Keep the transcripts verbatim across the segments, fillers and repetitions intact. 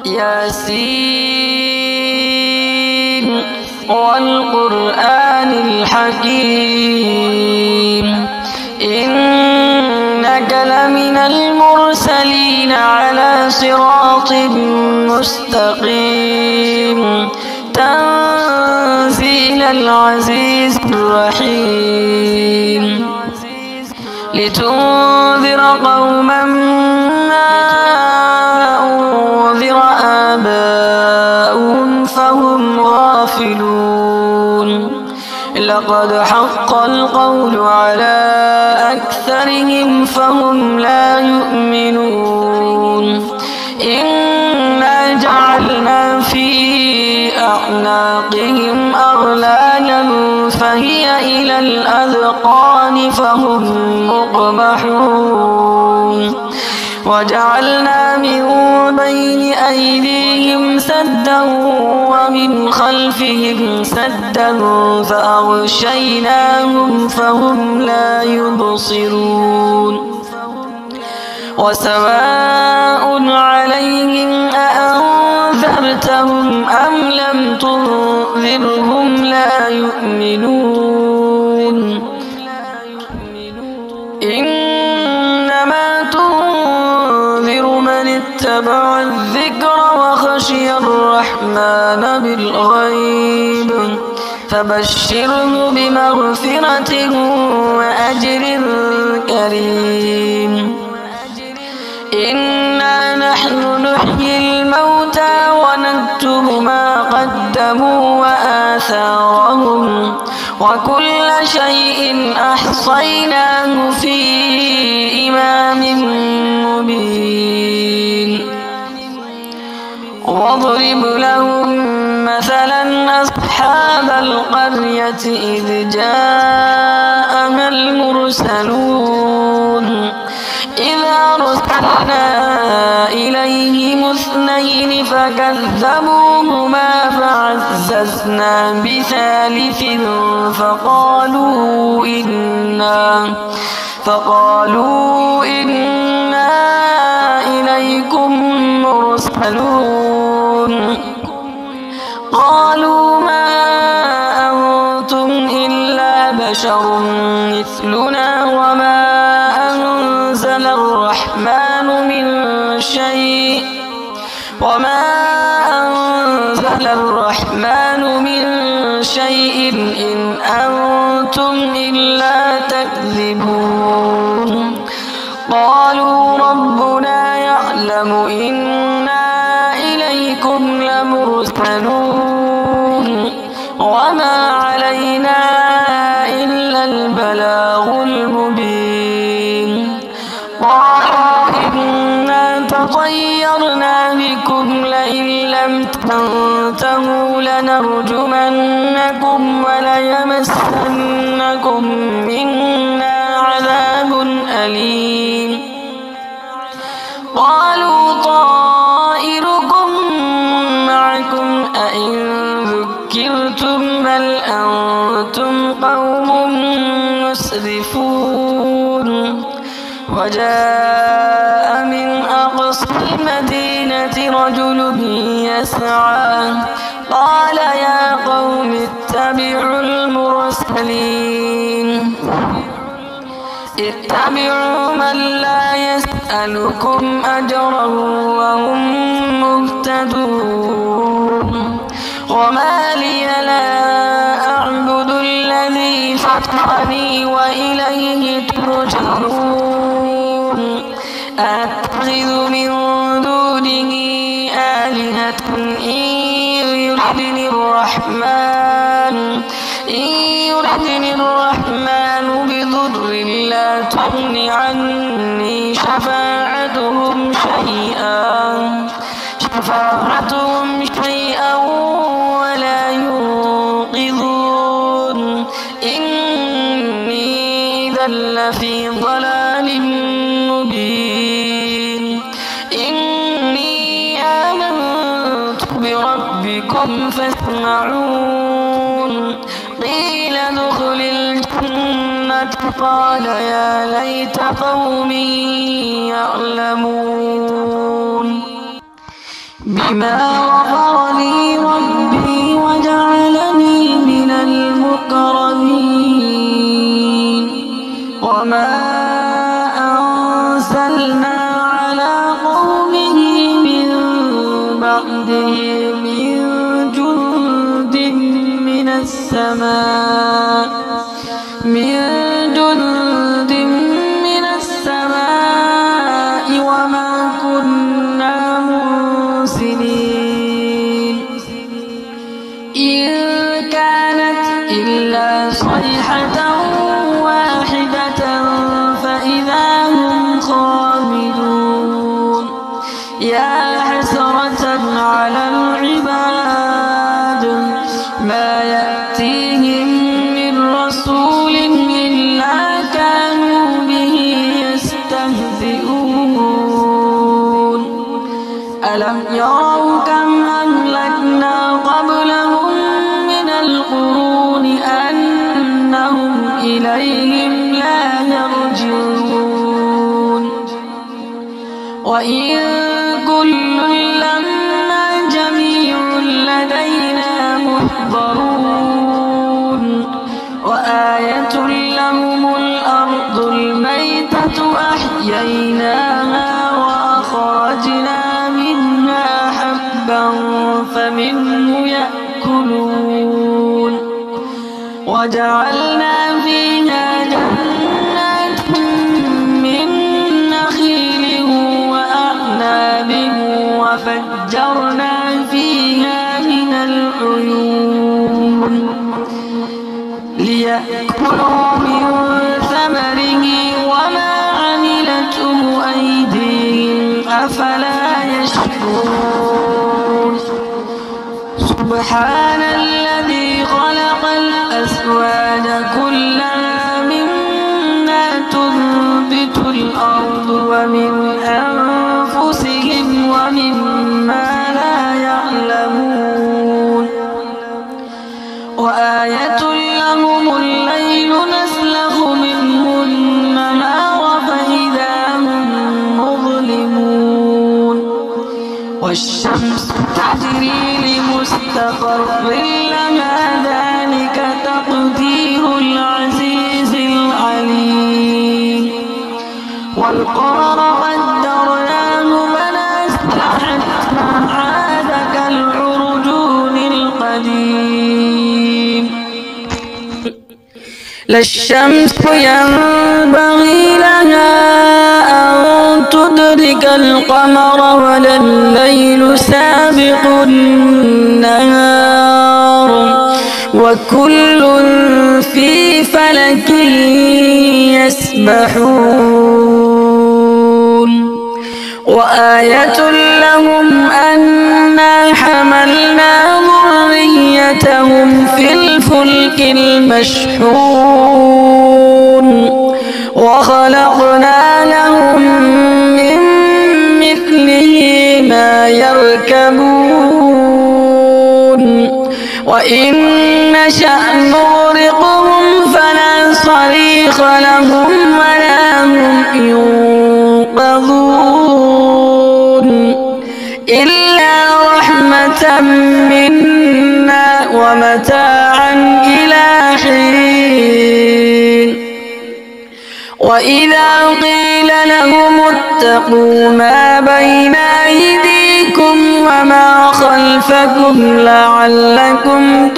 ياسين والقرآن الحكيم إنك لمن المرسلين على صراط مستقيم تنزيل العزيز الرحيم لتنذر قوما ما أنذر آباؤهم فهم غافلون لقد حق القول على أكثرهم فهم لا يؤمنون إنا جعلنا في أعناقهم أغلالا فهي إلى الأذقان فهم مقمحون وجعلنا من بين أيديهم سدا ومن خلفهم سدا فأغشيناهم فهم لا يبصرون وسواء عليهم أأنذرتهم أم لم تنذرهم لا يؤمنون إنما تنذر من اتبع الذكر وخشي الرحمن بالغيب فبشره بمغفرة وأجر كريم إنا نحن نحيي الموتى ونكتب ما قدموا وآثارهم وكل شيء أحصيناه في إمام مبين واضرب لهم مثلا أصحاب القرية إذ جاءها المرسلون إذا أرسلنا إليهم اثنين فكذبوهما فعززنا بثالث فقالوا إنا فقالوا إنا إليكم مرسلون قالوا ما أنتم إلا بشر مثلنا وما أنزل الرحمن من شيء وما أنزل الرحمن من شيء إن أنتم إلا تكذبون قالوا ربنا يعلم إنا إليكم لمرسلون وما علينا إلا البلاغ المبين قالوا إنا تطيرنا بكم لئن لم تنتهوا لنرجمنكم وليمسنكم منا عذاب أليم قالوا طائركم معكم أئن ذكرتم بل أنتم قوم مسرفون وجاء من أقصى المدينة رجل يسعى قال يا قوم اتبعوا المرسلين اتبعوا من لا يسألكم أجرا وهم مهتدون وما لي لا أعبد الذي فطرني وإليه ترجعون أتخذ من دونه آلهة إن يردني الرحمن إن يردني الرحمن بضر لا تغن عني شفاعتهم شيئا شفاعتهم شيئا ولا ينقذون إني إذا لفي ضلال مبين إني آمنت بربكم فاسمعون قيل ادخل الجنة قال يا ليت قومي يعلمون بما غفر لي ربي وجعلني من المكرمين وما أرسلنا على قومه من بعده من جند من السماء من جند من السماء وما كنا مرسلين إن كانت إلا صيحة واحدة فإذا هم خامدون يا حسرة على العباد ما يأتيهم من رسول إلا كانوا به يستهزئون ألم يروا كم أهلكنا قبلهم من القرون أنهم إليهم لا يرجعون وإن كل لما جميع لدينا محضرون وآية لهم الأرض الميتة أحييناها وأخرجنا منها حبا فمنه يأكلون وجعلنا فيها جنات من نخيل وأعناب وفجرنا فيها من العيون ليأكلوا من ثمره وما عملته أيديهم أفلا يشكرون سبحان الذي خلق الأزواج كلها مما تنبت الأرض ومن أنفسهم ومما لا يعلمون وآية لهم الليل نسلخ منه النهار فإذا هم مظلمون والشمس تجري لمستقر لها ذلك تقدير العزيز العليم والقمر قدرناه منازل حتى عاد كالعرجون القديم لا الشمس ينبغي لها أن تدرك القمر ولا الليل سابق النهار وكل في فلك يسبحون وآية لهم أنا حملنا ذريتهم في الفلك المشحون وخلقنا لهم من مثله ما يركبون وإن نشأ نغرقهم فلا صريخ لهم ولا هم ينقذون إلا رحمة منا ومتاعا إلى حين وإذا قيل لهم اتقوا ما بين أيديكم وما خلفكم لعلكم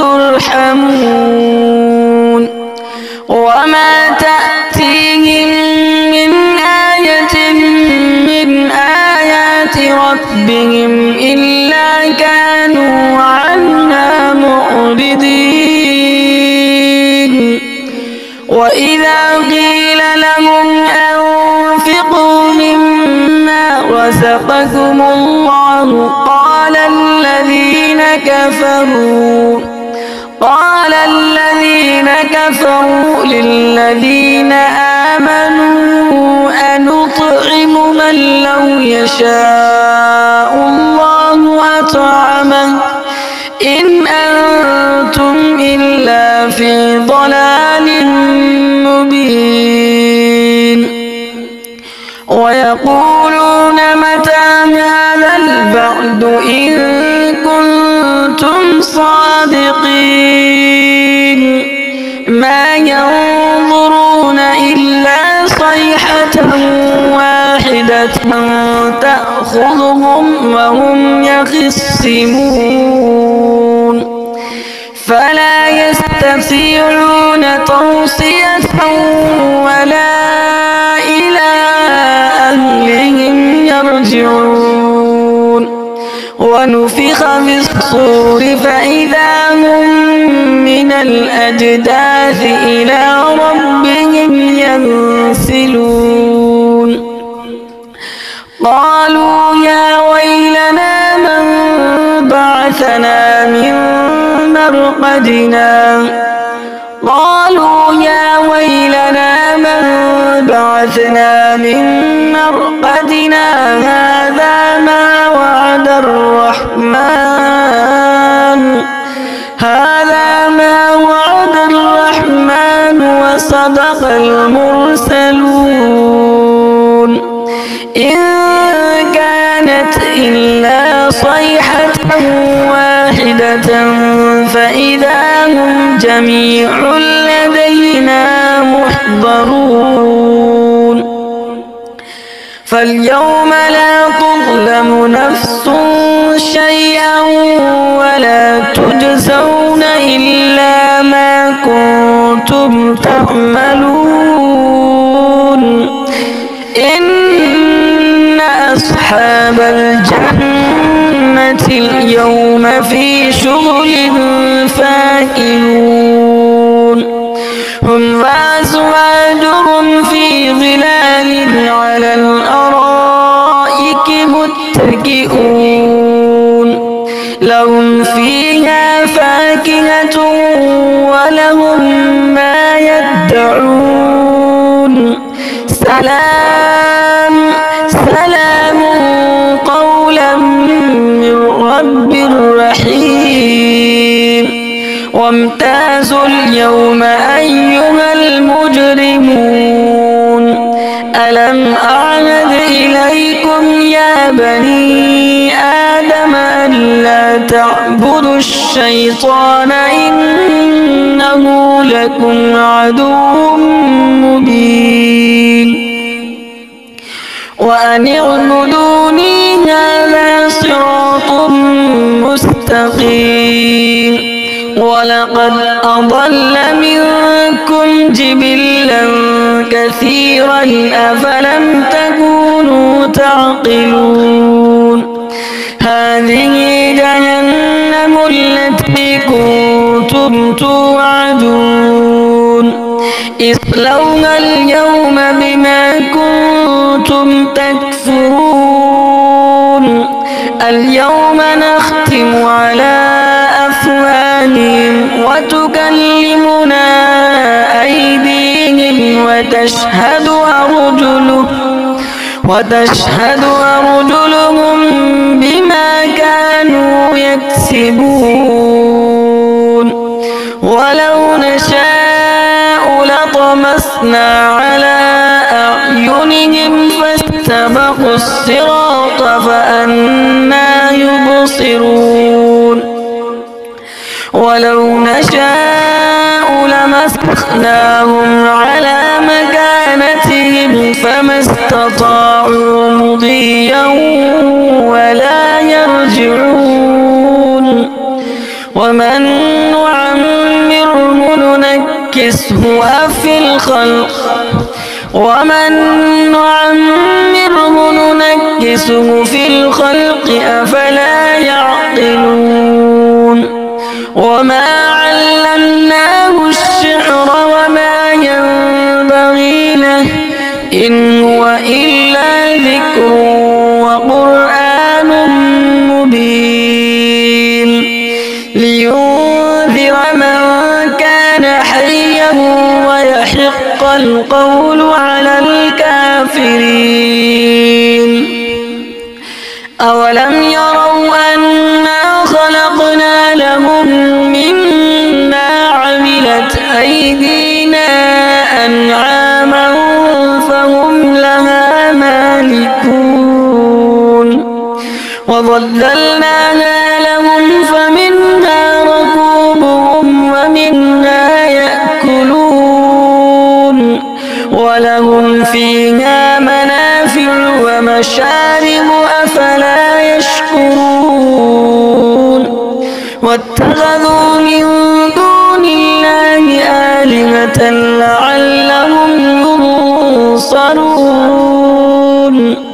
ترحمون وما تأتيهم من آية من آيات ربهم إلا كانوا عنها معرضين وإذا قيل لهم أنفقوا مما رزقكم الله قال الذين كفروا قال الذين كفروا للذين آمنوا أنطعم من لو يشاء الله أطعمه إن أنتم إلا في ضلال مبين ويقولون متى هذا البعد بعد إن كنتم صادقين ما ينظرون إلا صيحة واحدة تأخذهم وهم يخصمون فلا يستطيعون توصية ولا إلى أهلهم يرجعون ونفخ في الصور فإذا هم من الأجداث إلى ربهم ينسلون قالوا يا ويلنا من بعثنا من مرقدنا قالوا يا ويلنا من بعثنا من مرقدنا هذا ما وعد الرحمن هذا ما وعد الرحمن وصدق المرسلون إن كانت إلا صيحة واحدة فإذا هم جميع لدينا محضرون فاليوم لا تظلم نفس شيئا ولا تجزون إلا ما كنتم تعملون إن أصحاب الجنة اليوم في شغل فاكهون هم وأزواجهم في ظلال على الأرائك متكئون لهم فيها فاكهة ولهم ما يدعون سلام سلام قولا من رب رحيم وامتازوا اليوم أيها المجرمون ألم أعهد إليكم يا بني آدم ألا تعبدوا الشيطان إنه لكم عدو مبين وأن اعبدوني هذا صراط مستقيم ولقد أضل منكم جبلا كثيرا أفلم تكونوا تعقلون هذه جهنم التي كنتم توعدون اصلوها اليوم بما كنتم تكفرون اليوم نختم على أفواههم وتكلمنا أيديهم وتشهد أرجلهم وتشهد أرجلهم بما كانوا يكسبون ولو نشاء لطمسنا على أعينهم فاستبقوا الصراط فأنى يبصرون ولو نشاء لمسخناهم على مكانتهم فما استطاعوا مضيا ولا يرجعون ومن نعمره ننكسه في الخلق ومن نعمره ننكسه في الخلق أفلا يعقلون وما علمناه الشعر وما ينبغي له إن هو إلا ذكر وقرآن مبين لينذر من كان حيا ويحق القول على الكافرين أولم يروا أنا خلقنا لهم مما عملت أيدينا أنعاما فهم لها مالكون وظللنا فَذَلَّلْنَاهَا لَهُمْ فَمِنْهَا رَكُوبُهُمْ وَمِنْهَا يَأْكُلُونَ وَلَهُمْ فِيهَا مَنَافِعُ وَمَشَارِبُ أَفَلَا يَشْكُرُونَ وَاتَّخَذُوا مِن دُونِ اللَّهِ آلِهَةً لَعَلَّهُمْ يُنصَرُونَ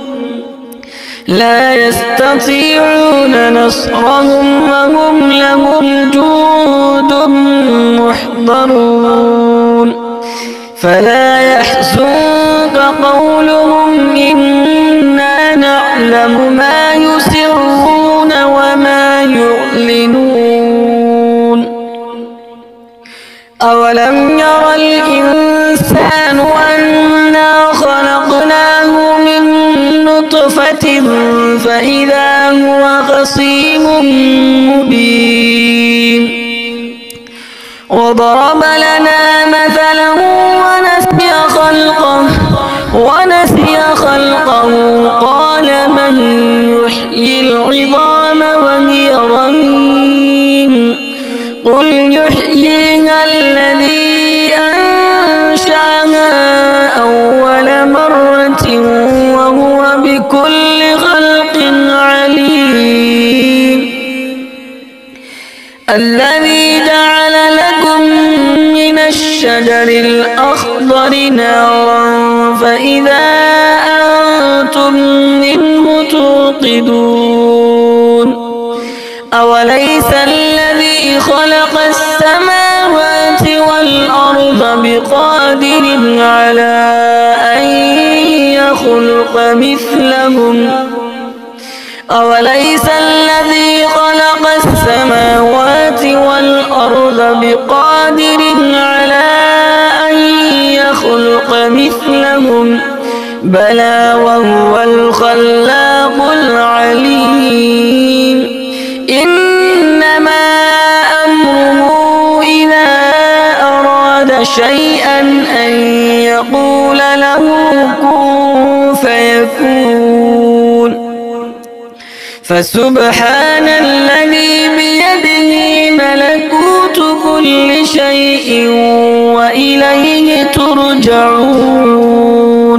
لَا يَسْتَطِيعُونَ نَصْرَهُمْ وَهُمْ لَهُمْ جُندٌ مُّحْضَرُونَ فَلَا يَحْزُنكَ قَوْلُهُمْ إِنَّا نَعْلَمُ مَا يُسِرُّونَ وَمَا يُعْلِنُونَ أَوَلَمْ يَرَ الْإِنسَانُ أَنَّا خَلَقْنَاهُ مِن نُّطْفَةٍ فَإِذَا هُوَ خَصِيمٌ مُّبِينٌ وَضَرَبَ لَنَا مَثَلًا وَنَسِيَ خَلْقَهُ وَنَسِيَ خَلْقَهُ قَالَ مَن يُحْيِي الْعِظَامَ وَهِيَ رَمِيمٌ قُلْ يُحْيِيهَا الَّذِي أَنشَأَهَا أَوَّلَ مَرَّةٍ وَهُوَ بِكُلِّ خَلْقٍ عَلِيمٌ الَّذِي جَعَلَ لَكُم مِّنَ الشَّجَرِ الْأَخْضَرِ نَارًا فَإِذَا أَنتُم مِّنْهُ تُوقِدُونَ أَوَلَيْسَ الَّذِي خَلَقَ السَّمَاوَاتِ وَالْأَرْضَ بِقَادِرٍ عَلَىٰ أَن يَخْلُقَ مِثْلَهُمْ أَوَلَيْسَ الَّذِي خَلَقَ السَّمَاوَاتِ وَالْأَرْضَ بِقَادِرٍ عَلَىٰ أَن يَخْلُقَ مِثْلَهُم بَلَىٰ وَهُوَ الْخَلَّاقُ الْعَلِيمُ إِنَّمَا أَمْرُهُ إِذَا أَرَادَ شَيْئًا أَن يَقُولَ لَهُ كُن فَيَكُونُ فَسُبْحَانَ الَّذِي بِيَدِهِ مَلَكُوتُ كُلِّ شَيْءٍ وَإِلَيْهِ تُرْجَعُونَ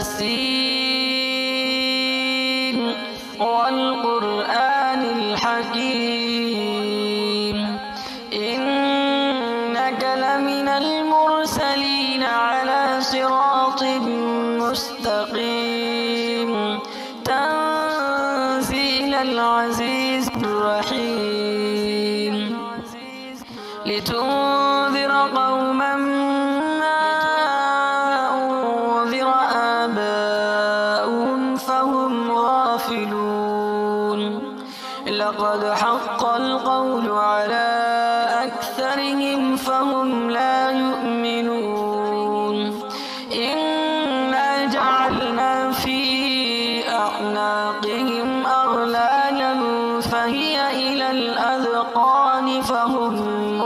يَاسِينَ وَالْقُرْآنِ الْحَكِيمِ إِنَّكَ لَمِنَ الْمُرْسَلِينَ عَلَىٰ صِرَاطٍ مُّسْتَقِيمٍ تنزيل العزيز الرحيم لتنذر قوما ما أنذر آباؤهم فهم غافلون لقد حق القول على أكثرهم فهم لا يؤمنون إنا جعلنا في أعناقهم أغلالا فهي إلى الأذقان فهم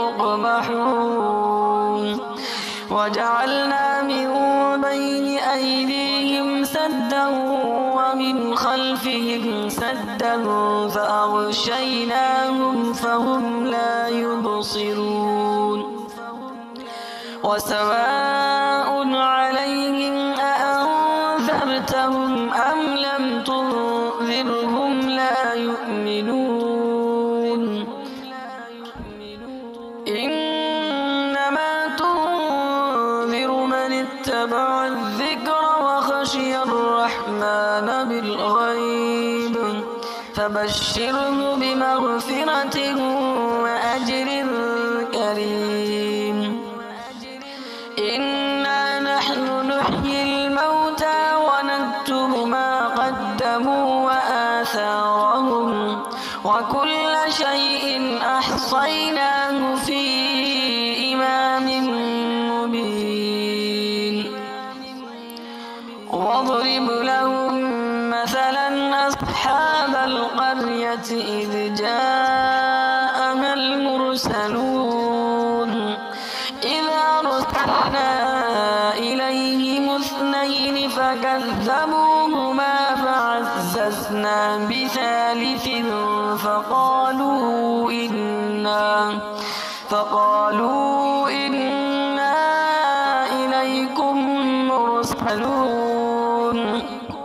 مقمحون وجعلنا من بين أيديهم سدا ومن خلفهم سدا فأغشيناهم فهم لا يبصرون وسواء عليهم أأنذرتهم أم لم تنذرهم لا يؤمنون إنما تنذر من اتبع الذكر وخشي الرحمن بالغيب فبشره بمغفرة وأجر كريم إنا نحن نحيي الموتى ونكتب ما قدموا وآثارهم وكل شيء أحصيناه في إمام مبين واضرب لهم مثلا أصحاب القرية إذ جاءها المرسلون إذ أرسلنا إليهم اثنين فكذبوهما فعززنا بثالث فقالوا إنا فقالوا إنا إليكم مرسلون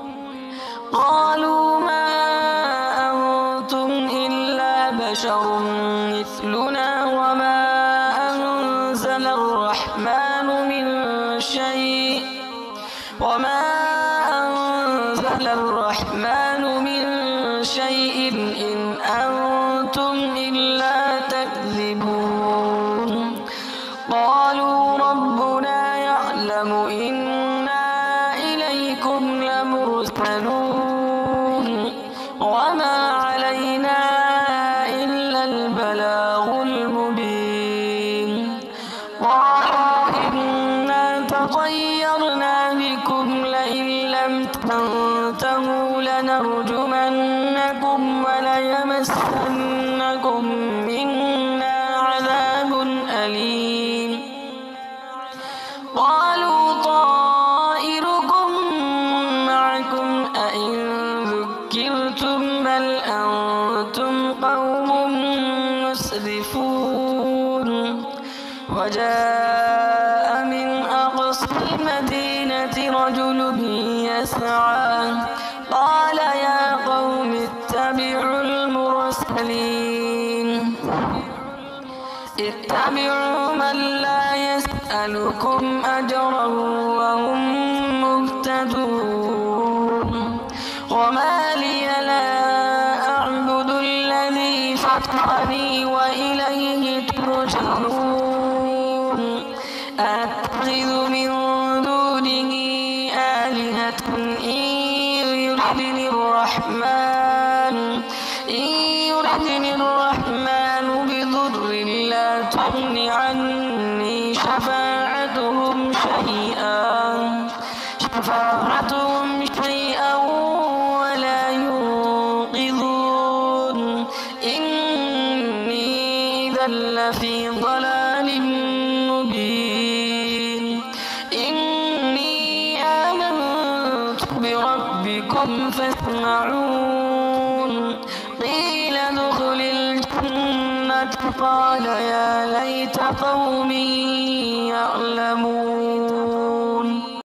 قالوا ما أنتم إلا بشر مثلنا وما أنزل الرحمن من شيء وما أنزل الرحمن من شيء إن أنتم إلا تكذبون قالوا ربنا يعلم إنا إليكم لمرسلون وما علينا إلا البلاغ المبين قالوا إنا تطيرنا بكم لئن لم تنتهوا لنرجمنكم وليمسنكم منا عذاب أليم قالوا طائركم معكم أئن ذكرتم بل أنتم قوم مسرفون وجاء من أقصى المدينة رجل يسعى قال يا قوم اتبعوا المرسلين اتبعوا من لا يسألكم أجرا وهم مهتدون وما لي لا أعبد الذي فطرني وإليه ترجعون أتخذ من دونه آلهة إن يردني الرحمن إن يردني الرحمن بضر لا تغن عني شفاعتهم شيئا شفاعتهم شيئا ولا ينقذون إني إذا لفي ضلال مبين إني آمنت بربكم فاسمعون قيل ادخل الجنة قال يا ليت قومي يعلمون